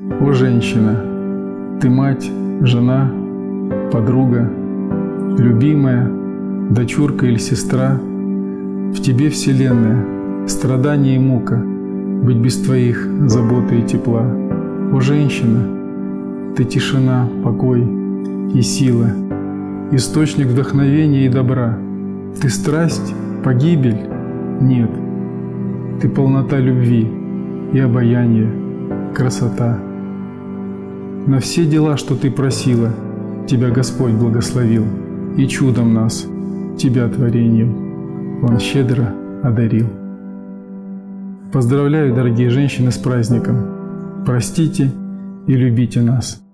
О, женщина, ты мать, жена, подруга, любимая, дочурка или сестра. В тебе вселенная, страдание и мука, быть без твоих заботы и тепла. О, женщина, ты тишина, покой и сила, источник вдохновения и добра. Ты страсть, погибель? Нет. Ты полнота любви и обаяния, красота. На все дела, что ты просила, тебя Господь благословил, и чудом нас, тебя творением, Он щедро одарил. Поздравляю, дорогие женщины, с праздником! Простите и любите нас!